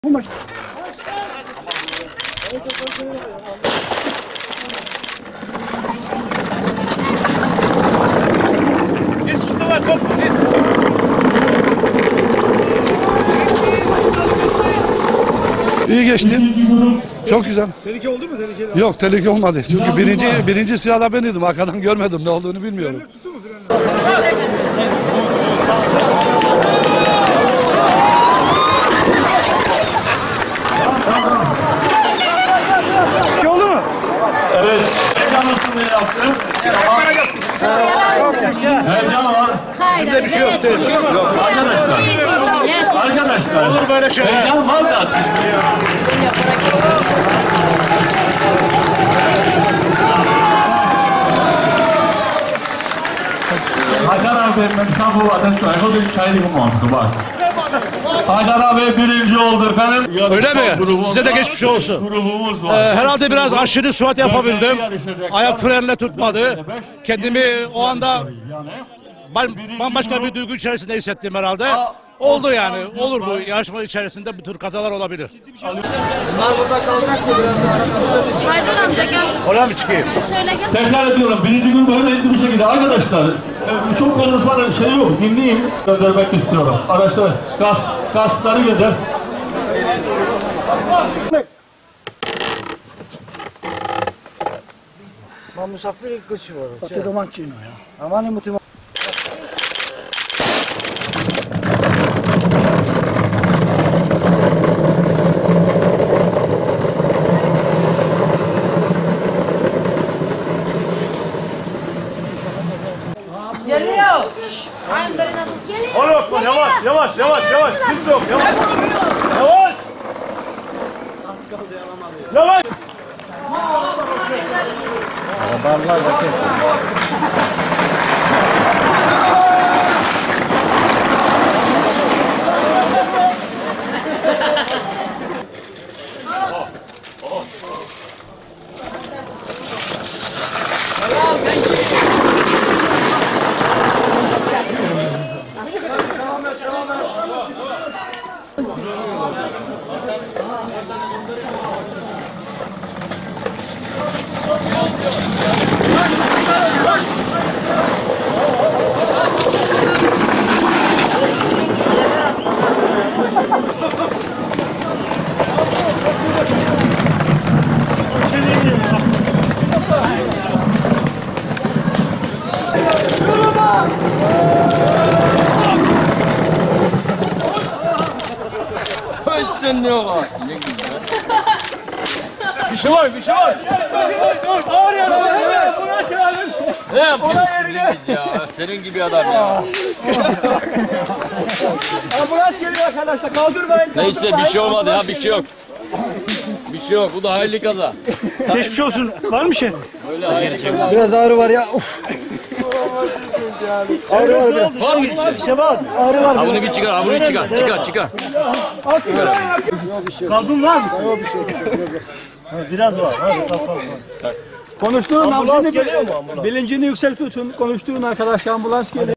Bu maç. İyi geçti. Çok güzel. Tehlike oldu mu? Tehlikeli. Yok, tehlike olmadı. Çünkü birinci sırada ben idim. Arkadan görmedim, ne olduğunu bilmiyorum. Tuttu mu frenler? Şey oldu mu? Evet. Heyecan ısınmayı yaptım. Heyecan var. Hayır, bir şey yok. Yok arkadaşlar. Arkadaşlar. Olur böyle şey. Heyecan var da. Haydar abi Memsafu Vadet Ayho'dun çayını montu bak. Haydar abi birinci oldu efendim. Öyle mi? Size de geçmiş olsun. Grubumuz var. Herhalde biraz aşırı sürat yapabildim. Ayak frenle tutmadı. Kendimi o anda bambaşka bir duygu içerisinde hissettim herhalde. Oldu yani. Olur bu yarışma içerisinde bu tür kazalar olabilir. Bunlar burada kalacaksa biraz daha Haydar amca gel. Oraya mı çıkayım? Şöyle gel. Tekrar ediyorum. Birinci grubu hemen hızlı bir şekilde. Arkadaşlar çok konuşmanın şey yok. Dinleyin. Göndermek istiyorum. Araçlar kaskları gönder. Ma musafiri così vuole. Fate domancino, ya. Amani mutima. Geliyor. Oğlum yavaş. Siz yok yavaş. Yavaş. Yavaş. Sen ne var? Bir şey var. Ne yapıyorsun ya? Senin gibi adam ya. Ambulans geliyor arkadaşlar. Kaldırmayın. Neyse bir şey olmadı ya, bir şey yok. Bir şey yok. Bu da hayırlı kaza. Geçmiş olsun. Var mı şey? Öyle hayırlı. Biraz ağrı var ya. Uf. Ağrı var biraz. Var mı bir şey? Bir şey var mı? Ağrı var. Ha bunu bir çıkar, ha bunu çıkar. Kalbin var mı? Yok bir şey. Biraz var. Konuştuğun Ambulans geliyor mu ambulans? bilincini yüksek tutun. Konuştuğun arkadaş ambulans geliyor.